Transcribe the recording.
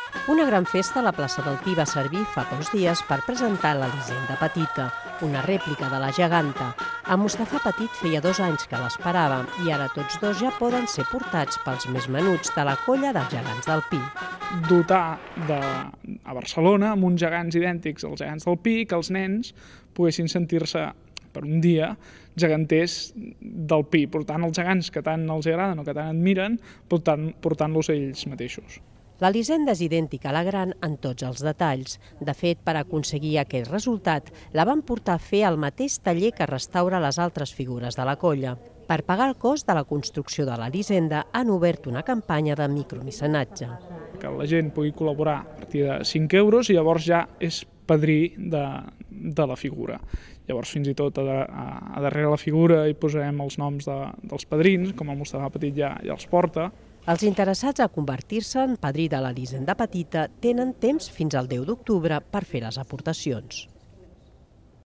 Una gran festa a la plaça del Pi va servir fa pocs dies per presentar l'Elisenda Petita, una rèplica de la geganta. El Mustafà Petit feia 2 anys que l'esperava i ara tots dos ja poden ser portats pels més menuts de la colla dels gegants del Pi. Dotar a Barcelona amb uns gegants idèntics als gegants del Pi, que els nens poguessin sentir-se per un dia geganters del Pi, portant els gegants que tant els agraden o que tant admiren, portant-los ells mateixos. L'Elisenda és idèntica a la gran en tots els detalls. De fet, per aconseguir aquest resultat, la van portar a fer el mateix taller que restaura les altres figures de la colla. Per pagar el cost de la construcció de l'Elisenda han obert una campanya de micromecenatge. Que la gent pugui col·laborar a partir de 5 euros i llavors ja és padrí de la figura. Llavors fins i tot a darrere la figura hi posarem els noms dels padrins, com el Mustafà Petit ja els porta. Els interessats a convertir-se en padrí de l'Elisenda Petita tenen temps fins al 10 d'octubre per fer les aportacions.